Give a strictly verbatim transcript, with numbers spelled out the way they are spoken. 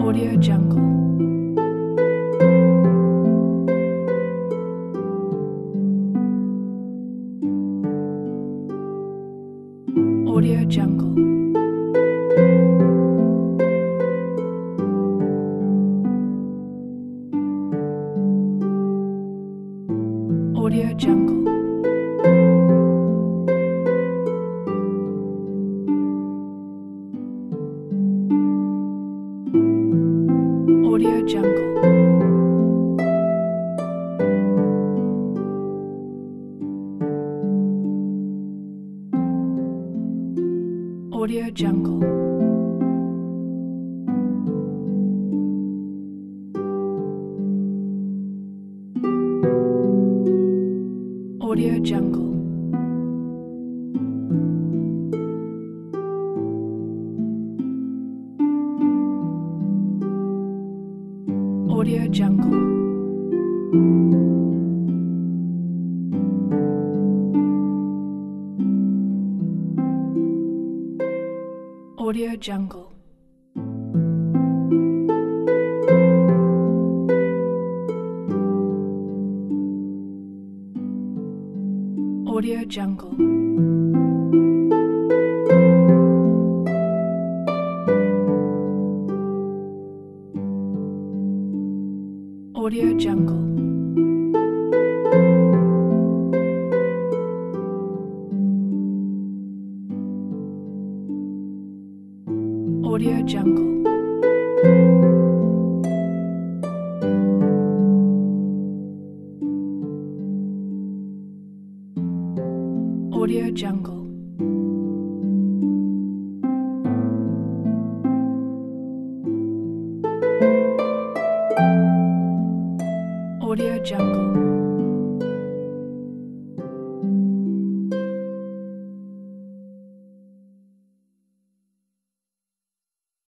Audio Jungle. Audio Jungle. Audio Jungle. Audio Jungle. Audio Jungle. Audio Jungle. Audio Jungle. Audio Jungle. Audio Jungle. Audio Jungle. Audio Jungle. Audio Jungle. Audio Jungle.